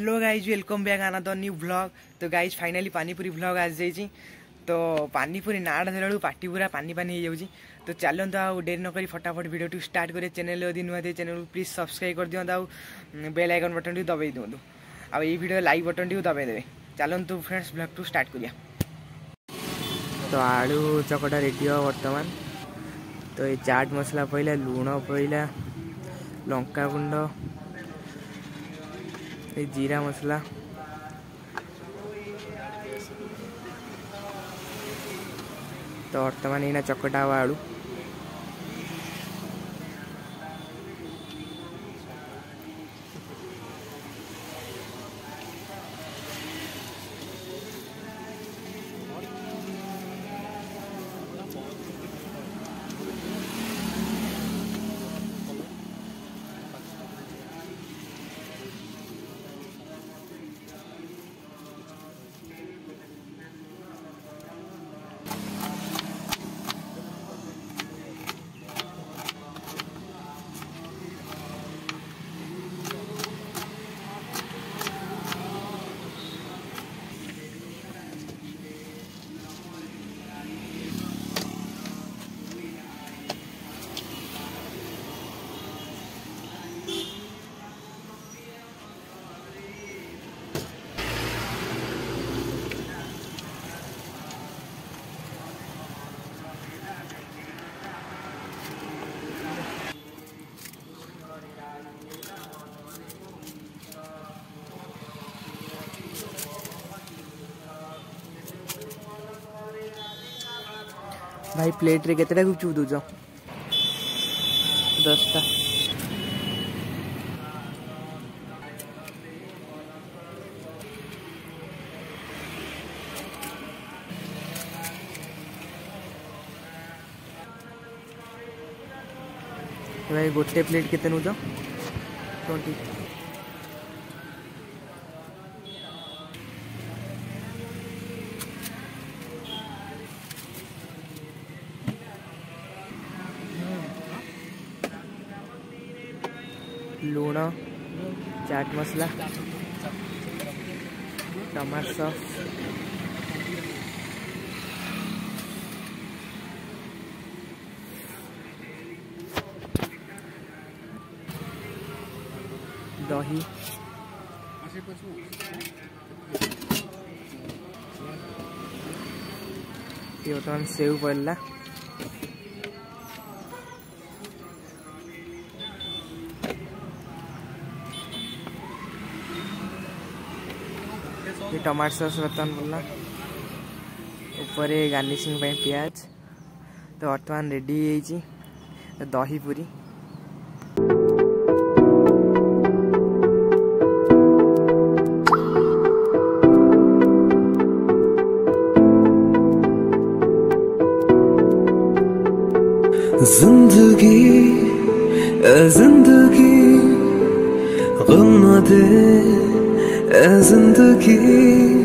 Hello guys, welcome back another new vlog. तो guys finally panipuri vlog आज जाइए। तो पानीपुरी नाड़ा धरलू पाटी पूरा पानी पानी हो जाऊँगी। तो चलते आ डेरी नक फटाफट वीडियो स्टार्ट करें। चैनल यदि नुआ थे चैनल प्लीज सब्सक्राइब कर दिखाँ। बेल आइकन बटन टी दबाई दिखाँ। आ ये वीडियो लाइक बटन टी दबाई देवे। चलतु फ्रेंड्स व्लॉग टू स्टार्ट करिया। तो आलू चकटा रेडी हो बर्तमान। तो ये चाट मसला पड़ा, लुण पड़ा, लंका गुंड, ये जीरा मसला, तो बर्तमान ये चकटा हुआ आलू। भाई प्लेट रे केतेटा गुपचुप दूच? 10टा। भाई गोटे प्लेट केते नौच? 20। लूण, चाट मसला, टमाटो सॉस, दही, ये बर्तमान सेव पड़ला, ये टमाटो सॉस बर्तमान पड़ला, ऊपर गार्निशिंग पे प्याज। तो बर्तमान रेडी हो दही पूरी। जिंदगी ए जिंदगी गम न दे ए जिंदगी।